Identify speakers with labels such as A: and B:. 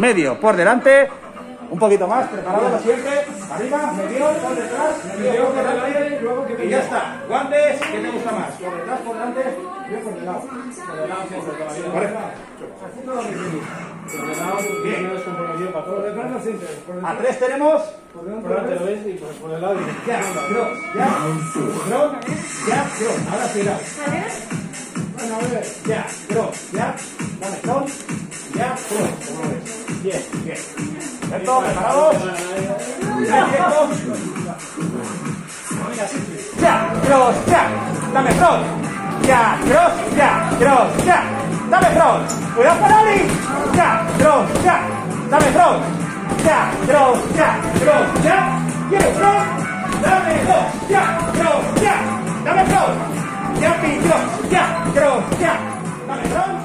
A: medio por delante. Un poquito más, preparado como siempre. Arriba, medio, por detrás, medio, por delante. Y ya está. Guantes, ¿qué te gusta más? Por detrás, por delante, bien por delante. Por delante siempre, todavía. Vale. Haciendo lo que queréis. Por delante, bien. Por detrás no siempre. A 3 tenemos. Por delante lo ves y por el lado. Ya, cross, ya. Cross, ya, cross. Ahora tirado. Bueno, a ver. Ya, cross, ya. Dale, cross. Ya, cross. ¿Cómo ves? Bien, bien. ¿Perfecto? ¿Preparados? Ya, cross, ya. Dame cross. Ya, cross, ya, cross, ya. Dame cross. Cuidado para Ali. Ya, cross, ya. Dame cross. Ya, cross, ya, cross, ya. Quiero cross. Dame cross. Ya, cross, ya. Dame cross. Ya, cross, ya, cross, ya. Dame cross.